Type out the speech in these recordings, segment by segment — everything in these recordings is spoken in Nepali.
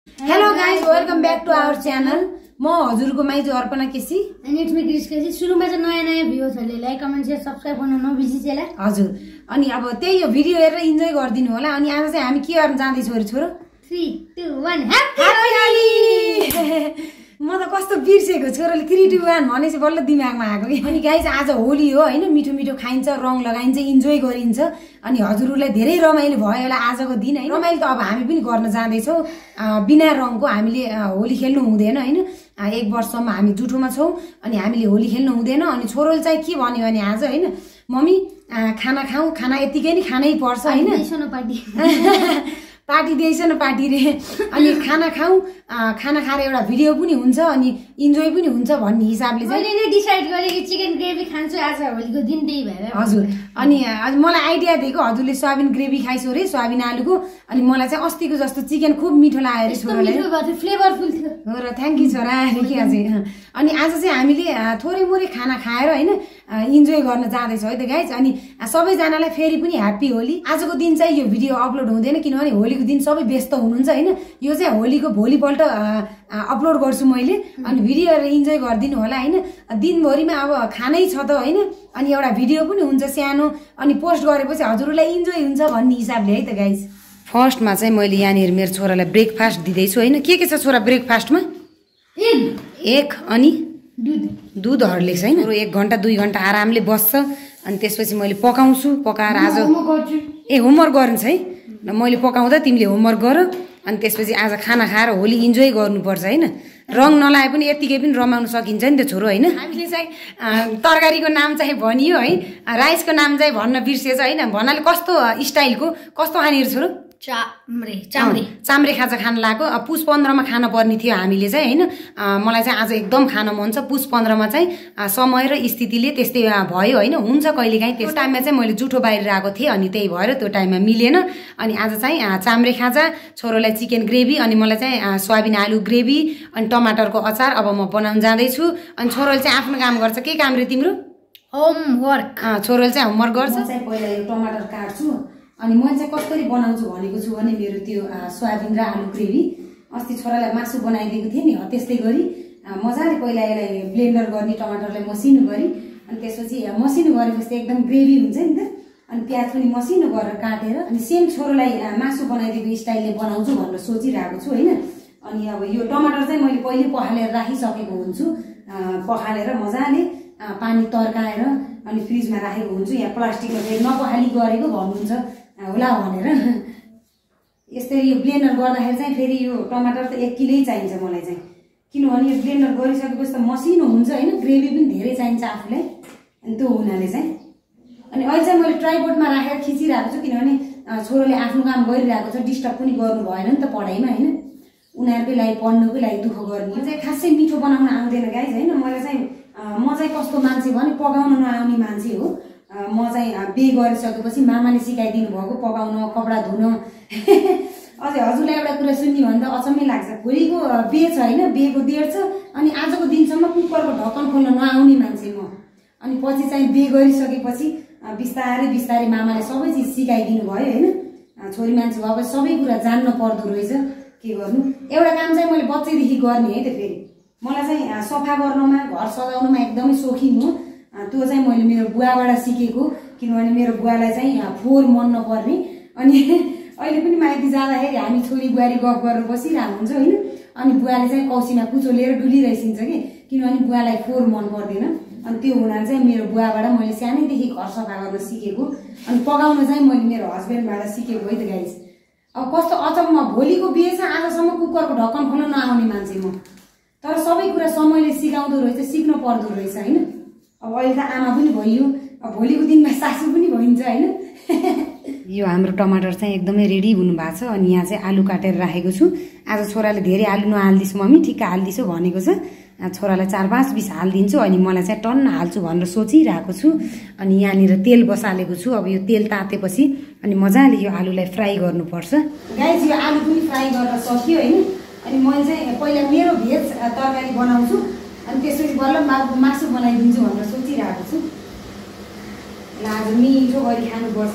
Hello guys, welcome back to our channel. म हजुरको माइजु अर्पणा केसी अनि इट्स मी क्रिस केसी। सुरुमा चाहिँ नयाँ भ्युजहरुले लाइक कमेन्ट शेयर सब्स्क्राइब गर्न नबिर्सिएला। हजुर। अनि अब त्यही यो भिडियो हेरेर इन्जोय गर्दिनु होला। अनि आज चाहिँ हामी के गर्न जाँदै छौं छोरो? 3 2 1 ह्यापी होली। म त कस्तो बिर्सेको छोरोले 3 2 1 भनेपछि बल्ल दिमागमा आएको के। अनि गाइस आज होली हो हैन, मिठो मिठो खाइन्छ, रङ लगाइन्छ, इन्जोय गरिन्छ। अनि हजुरहरुलाई धेरै रमाइलो भयो होला आजको दिन हैन। रमाइलो त अब हामी पनि गर्न जाँदै छौं। बिना रङको हामीले होली खेल्नु हुँदैन हैन। 1 वर्षसम्म हामी जुठोमा छौं अनि हामीले होली खेल्नु हुँदैन। अनि छोरोले चाहिँ के भन्यो भने आज हैन, मम्मी खाना खाऊ, खाना यतिकै नि खानै पर्छ हैन। पार्टी दिएछ न पार्टी रे। अनि खाना खाऊ, खाना खाएर एउटा भिडियो पनि हुन्छ अनि इन्जोय पनि हुन्छ भन्ने हिसाबले चाहिँ मैले नै डिसाइड गरे कि चिकन ग्रेभी खान्छु आज होलीको दिन त्यही भएर। हजुर। अनि मलाई आइडिया दिएको हजुरले सोयाबिन ग्रेभी खाइसो रे, सोयाबिन आलुको। अनि मलाई चाहिँ अस्तिको जस्तो चिकन खुब मिठो लाग्यो रे छोराले। मिठो भयो, फ्लेभरफुल थियो। हो र, थ्यांक यू छोरा। के आज अनि आज चाहिँ हामीले थोरै मोरै खाना खाएर हैन इन्जोय गर्न जाँदै छौं है त गाइज। अनि सबैजनालाई फेरि पनि ह्यापी होली। आजको दिन चाहिँ यो भिडियो अपलोड हुँदैन किनभने होलीको दिन सबै व्यस्त हुनुहुन्छ हैन। यो चाहिँ होलीको भोलिपल्ट अपलोड गर्छु मैले। अनि भिडियो हेरेर इन्जोय गर्दिनु होला हैन। दिनभरिमा अब खानै छ त हैन। अनि एउटा भिडियो पनि हुन्छ सानो अनि पोस्ट गरेपछि हजुरलाई इन्जोय हुन्छ भन्ने हिसाबले है त गाइज। फर्स्टमा चाहिँ मैले यहाँनिर मेरो छोरालाई ब्रेकफास्ट दिदैछु हैन। के छ छोरा ब्रेकफास्टमा? एग अनि दूध हर्लिक्स हैन। 1 घण्टा 2 घण्टा आरामले बस्छ। अनि त्यसपछि मैले पकाउँछु। पकाएर आज होमवर्क गर्नुहुन्छ है। मैले पकाउँदा तिमीले होमवर्क गर। अनि त्यसपछि आज खाना खाएर होली इन्जोय गर्नुपर्छ हैन। रङ नलाए पनि यतिकै पनि रमाउन सकिन्छ नि त छोरो हैन। हामीले चाहिँ तरकारीको नाम चाहिँ भनियो है, राइसको नाम चाहिँ भन्न बिर्सेछ हैन। भन्नाले कस्तो स्टाइलको कस्तो खाने छोरो? चाम्रे खाजा खान लाग्यो। पुस 15 मा खान पर्ने थियो हामीले चाहिँ हैन। मलाई चाहिँ आज एकदम खान मन छ। पुस 15 मा चाहिँ समय र स्थितिले त्यस्तै भयो हैन। हुन्छ कहिलेकाहीँ त्यस टाइममा चाहिँ मैले जुठो बाहिर आएको थिएँ अनि त्यही भएर त्यो टाइममा मिलेन। अनि आज चाहिँ चाम्रे खाजा, छोरोलाई चिकन ग्रेभी अनि मलाई चाहिँ सोयाबिन आलु ग्रेभी अनि टमाटरको अचार अब म बनाउन जाँदैछु। अनि छोरोले चाहिँ आफ्नो काम गर्छ। के काम रे तिम्रो? होमवर्क। छोरोले चाहिँ होमवर्क गर्छ। चाहिँ पहिला यो टमाटर काट्छु अनि मैले चाहिँ कसरी बनाउँछु भनेको छु भने मेरो त्यो सोयाबिन र आलु ग्रेभी अस्ति छोरालाई मासु बनाइदिएको थिएँ नि, त्यस्तै गरी मजाले पहिला यसलाई ब्लेन्डर गर्ने, टमाटरलाई मसिनो गरी अनि त्यसपछि मसिनो गरेपछि एकदम ग्रेभी हुन्छ नि त। अनि प्याज पनि मसिनो गरेर काटेर अनि सेम छोरोलाई मासु बनाइदिएको स्टाइलले बनाउँछु भनेर सोचिरहेको छु हैन। अनि अब यो टमाटर चाहिँ मैले पहिले पखालेर राखिसकेको हुन्छु। पखालेर मजाले पानी तर्काएर अनि फ्रिजमा राखेको हुन्छु। यहाँ प्लास्टिकमा फेरि नपखाली गरेको भन्नुहुन्छ होला भनेर यसरी यो ब्लेन्डर गर्दाखेरि चाहिँ फेरि यो टमाटर त 1 किलो चाहिन्छ मलाई चाहिँ, किनभने यो ब्लेन्डर गरिसकेपछि त मसिनो हुन्छ हैन। ग्रेभी पनि धेरै चाहिन्छ आफूलाई। अनि त्यो हुनाले चाहिँ अनि अहिले चाहिँ मैले ट्राइपोडमा राखेर खिचिरहेको छु किनभने छोरोले आफ्नो काम गरिरहेको छ, डिस्टर्ब पनि गर्नु भएन नि त पढाइमा हैन। उनीहरुकै लागि पढ्नुकै लागि दुःख गर्ने चाहिँ खासै मिठो बनाउन आउँदैन गाइज हैन। मलाई चाहिँ म चाहिँ कस्तो मान्छे भने पकाउन नआउने मान्छे हो। म चाहिँ बे गरिसकेपछि मामाले सिकाइदिनु भएको पकाउन, कपडा धुन। अझै हजुरलाई एउटा कुरा सुन्ने भन्दा अचम्मै लाग्छ। भोलिको बे छ हैन, बेको डेट छ अनि आजको दिनसम्म कुकरको ढक्कन खोल्न नआउने मान्छे म। अनि पछि चाहिँ बे गरिसकेपछि बिस्तारै बिस्तारै मामाले सबै चिज सिकाइदिनु भयो हैन। छोरी मान्छे भएपछि सबै कुरा जान्न पर्दो रहेछ। के गर्नु, एउटा काम चाहिँ मैले बच्चैदेखि गर्ने है त। फेरि मलाई चाहिँ सफा गर्नमा, घर सजाउनमा एकदमै सोखिन हो। त्यो चाहिँ मैले मेरो बुवाबाट सिकेको किनभने मेरो बुवालाई चाहिँ फोहोर मन नपर्ने। अनि अहिले पनि माइती जाँदाखेरि हामी छोरी बुहारी गफ गरेर बसिरहेको हुन्छ हैन। अनि बुवाले चाहिँ कौसीमा कुचो लिएर डुलिरहेछिन्छ कि किनभने बुवालाई फोहोर मन पर्दैन। अनि त्यो हुनाले चाहिँ मेरो बुवाबाट मैले सानैदेखि घर सफा गर्न सिकेको। अनि पकाउन चाहिँ मैले मेरो हस्बेन्डबाट सिकेको है त गाइज। अब कस्तो अचम्म, भोलिको बिहे छ आजसम्म कुकरको ढक्कन खोल्न नआउने मान्छे म। तर सबै कुरा समयले सिकाउँदो रहेछ, सिक्न पर्दो रहेछ हैन। अब अहिले त आमा पनि भइयो, अब भोलिको दिनमा सासू पनि भइन्छ हैन। यो हाम्रो टमाटर चाहिँ एकदमै रेडी हुनु भएको छ। अनि यहाँ चाहिँ आलु काटेर राखेको छु। आज छोराले धेरै आलु नहाल्दिछु मम्मी, ठिक्क हाल्दिछु भनेको छ। छोरालाई 4-5 पिस हालिदिन्छु अनि मलाई चाहिँ टन्न हाल्छु भनेर सोचिरहेको छु। अनि यहाँनिर तेल बसालेको छु। अब यो तेल तातेपछि अनि मजाले यो आलुलाई फ्राई गर्नुपर्छ गाइज। यो आलु पनि फ्राई गर्न सक्यो हैन। अनि मैले चाहिँ पहिला मेरो भेज तरकारी बनाउँछु अनि त्यसपछि बल्ल मासु बनाइदिन्छु भनेर सोचिरहेको छु। आज मिठो गरी खानुपर्छ।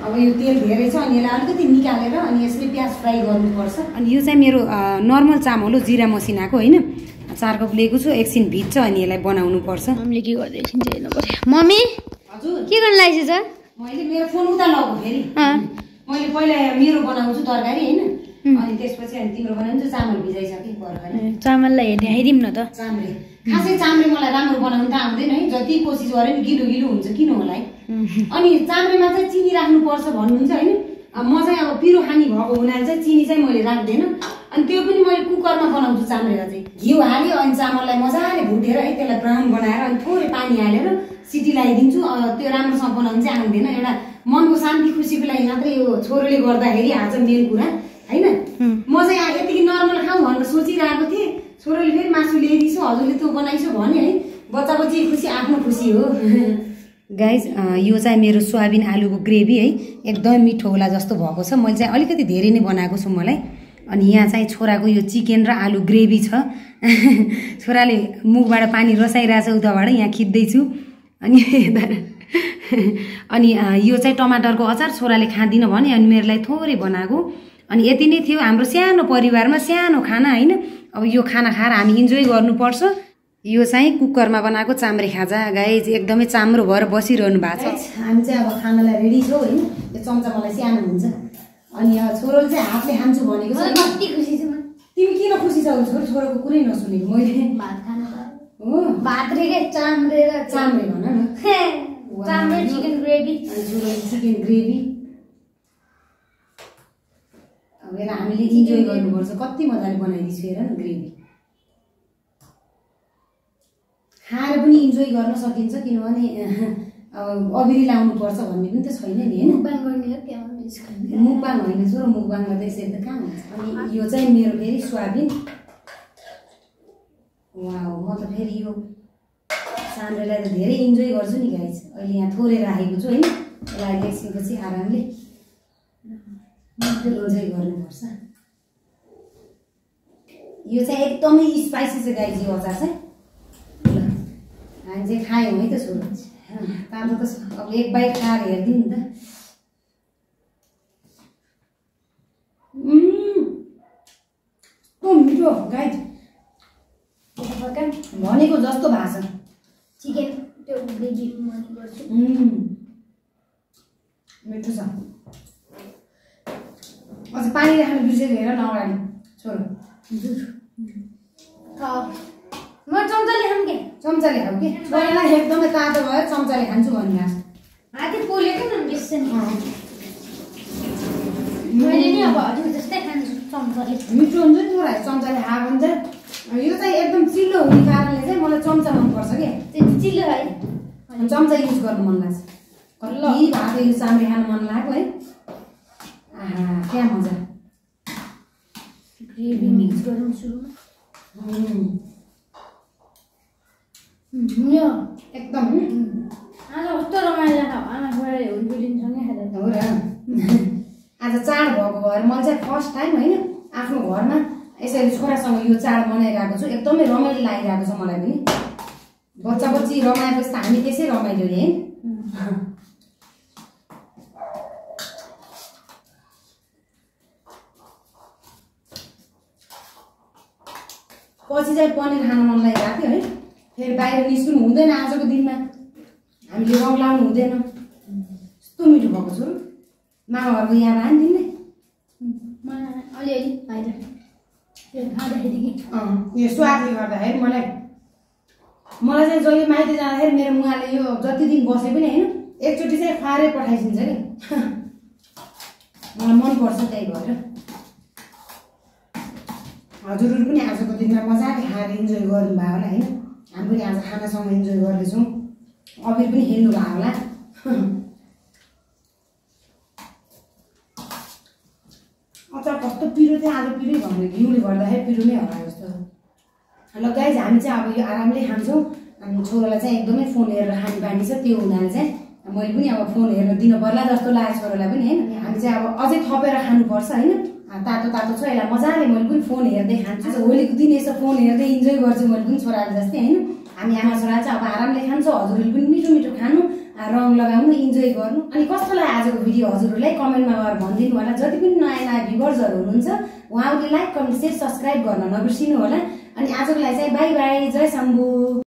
अब यो तेल धेरै छ अनि यसलाई अलिकति निकालेर अनि यसरी प्याज फ्राई गर्नुपर्छ। अनि यो चाहिँ मेरो नर्मल चामल हो, जिरा मसिनाको होइन। 4 कप लिएको छु, एकछिन भिज्छ अनि यसलाई बनाउनुपर्छ। मम्मीले के गर्दै एकछिन चाहिँ हेर्नु पर्यो। मम्मी हजुर के गर्न लागेछ? मैले मेरो फोन उता लगेको फेरि मैले पहिला मेरो बनाउँछु तरकारी होइन, अनि त्यसपछि अनि तिम्रो बनाउँछु। चामल भिजाइसके पर्खर चामललाई हेरिदिउँ न त। चाम्रे खासै चाम्रे मलाई राम्रो बनाउनु त आउँदैन है, जति कोसिस गरे पनि गिलो गिलो हुन्छ, किन होला है। अनि चाम्रेमा चाहिँ चिनी राख्नुपर्छ भन्नुहुन्छ होइन। म चाहिँ अब पिरो खानी भएको हुनाले चाहिँ चिनी चाहिँ मैले राख्दैन। अनि त्यो पनि मैले कुकरमा बनाउँछु चाम्रेमा चाहिँ। घिउ हाल्यो अनि चामललाई मजाले भुटेर है त्यसलाई ब्राउन बनाएर अनि थोरै पानी हालेर सिटी लगाइदिन्छु। त्यो राम्रोसँग बनाउनु चाहिँ आउँदैन। एउटा मनको शान्ति खुसीको लागि मात्रै यो छोरोले गर्दाखेरि आज मेन कुरा होइन। म चाहिँ यतिकै नर्मल खाउँ भनेर सोचिरहेको थिएँ, छोरोले फेरि मासु ल्याइदिन्छु हजुरले त्यो बनाइसो भन्यो है। बच्चा बच्ची खुसी आफ्नो खुसी हो। गाइज यो चाहिँ मेरो सोयाबिन आलुको ग्रेभी है, एकदमै मिठो होला जस्तो भएको छ। मैले चाहिँ अलिकति धेरै नै बनाएको छु मलाई। अनि यहाँ चाहिँ छोराको यो चिकन र आलु ग्रेभी छ। छोराले मुखबाट पानी रसाइरहेछ उताबाट, यहाँ खिच्दैछु। अनि अनि यो चाहिँ टमाटरको अचार छोराले खाँदिनँ भने अनि मेरो लागि थोरै बनाएको। अनि यति नै थियो हाम्रो सानो परिवारमा सानो खाना होइन। अब यो खाना खाएर हामी इन्जोय गर्नुपर्छ। यो चाहिँ कुकरमा बनाएको चाम्रे खाजा गाइज, एकदमै चाम्रो भएर बसिरहनु भएको छ। हामी चाहिँ अब खानालाई रेडी छौँ होइन। यो चम्चा मलाई सानो हुन्छ अनि छोरोले चाहिँ हातले खान्छु भनेको छ। कति खुसी छु म। तिमी किन खुसी छौ? छोरोको कुरै नसुनेको मैले। भात खान हो भात रे के चाम्रे र चाम्रे भन न। चाम्रे चिकन ग्रेभी अनि छोरोले चिकन ग्रेभी। अब यसलाई हामीले इन्जोय गर्नुपर्छ। कति मजाले बनाइदिन्छु हेर न ग्रेभी। खाएर पनि इन्जोय गर्न सकिन्छ, किनभने अब अबिरी लाउनुपर्छ भन्ने पनि त छैन नि होइन। मुखबाङ गर्ने हो क्या मुखबाङ होइन छोरो, मुखबाङमा त यसरी त कहाँ हुन्छ। अनि यो चाहिँ मेरो फेरि सोयाबिन। वाउ, म त फेरि यो चाम्रेलाई त धेरै इन्जोय गर्छु नि गाइज। अहिले यहाँ थोरै राखेको छु होइन। यसलाई एकछिनपछि आरामले इन्जोय गर्नुपर्छ। यो चाहिँ एकदमै स्पाइसी छ गाइज यो अचार चाहिँ। हामी चाहिँ खायौँ है त छोरो, तातो त अब एक बाइट खाएर हेरिदिउँ नि त। मिठो गाइज, भनेको जस्तो भएको छ। चिकन त्यो ग्रेभी मन गर्छु। मिठो छ। अझ पानी राख्नु बिर्सेको हेर न अगाडि छोरो। म चम्चाले खाऊँ के? चम्चाले खाऊ के? छोरालाई एकदमै तातो भयो चम्चाले खान्छु भनिरहेको छ। हातले पोलेको न बिर्छ नि। मैले नि अब हजुर जस्तै खान्छु चम्चाले। मिठो हुन्छ नि छोरा चम्चाले खाएको हुन्छ। यो चाहिँ एकदम चिल्लो हुने कारणले चाहिँ मलाई चम्चा मनपर्छ क्या। त्यो चिल्लो है, चम्चा युज गर्नु मन लाग्छ। कति भात यो चाम्रे खानु मन लाग्यो है। आहा क्या मजा। ग्रेभी मिक्स गरौँ सुरुमा। यो एकदम आज कस्तो रमाइलो छ। आमा छोराले हुर्किलिन्छसँगै खाँदा हो र। आज चाड भएको भएर मैले चाहिँ फर्स्ट टाइम होइन आफ्नो घरमा यसरी छोरासँग यो चाड मनाइरहेको छु। एकदमै रमाइलो लागिरहेको छ मलाई पनि। बच्चा बच्ची रमाएपछि त हामी त्यसै रमाइलो नि है। पछि चाहिँ पनिर खान मन लागिरहेको थियो है। फेरि बाहिर निस्किनु हुँदैन आजको दिनमा, हामीले रङ लाउनु हुँदैन। यस्तो मिठो भएको छु। मामाहरूको याद आयो नि तिमीले? अलिअलि बाहिर खाँदाखेरि कि यो स्वादले गर्दाखेरि मलाई चाहिँ जहिले माइती जाँदाखेरि मेरो मुहाले यो जति दिन बसे पनि होइन एकचोटि चाहिँ खुवाएरै पठाइदिन्छ कि। मलाई मनपर्छ त्यही भएर। हजुरहरू पनि आजको दिनमा मजाले खाएर इन्जोय गर्नुभयो होला होइन। हामी पनि आज खानासँग इन्जोय गर्दैछौँ। अबिर पनि खेल्नु भयो होला। अचार कस्तो पिरो थियो आज, पिरै भन्यो घिउले गर्दाखेरि पिरो नै होला जस्तो। ल गाइज हामी चाहिँ अब यो आरामले खान्छौँ। अनि छोरालाई चाहिँ एकदमै फोन हेरेर खाने बानी छ, त्यो हुनाले चाहिँ मैले पनि अब फोन हेर्न दिनु पर्ला जस्तो लाग्यो छोरालाई पनि होइन। हामी चाहिँ अब अझै थपेर खानुपर्छ होइन। तातो तातो छ यसलाई मजाले मैले पनि फोन हेर्दै खान्छु। होलीको दिन यसो फोन हेर्दै इन्जोय गर्छु मैले पनि छोराले जस्तै होइन। हामी आमा छोरा चाहिँ अब आरामले खान्छौँ। हजुरहरूले पनि मिठो मिठो खानु। रङ लगाउनु, इन्जोय गर्नु। अनि कस्तो लाग्यो आजको भिडियो हजुरहरूलाई कमेन्टमा गएर भनिदिनु होला। जति पनि नयाँ भ्युअर्सहरू हुनुहुन्छ उहाँहरूले लाइक, कमेन्ट, शेयर, सब्स्क्राइब गर्न नबिर्सिनु होला। अनि आजको लागि चाहिँ बाई बाई, जय शम्भु।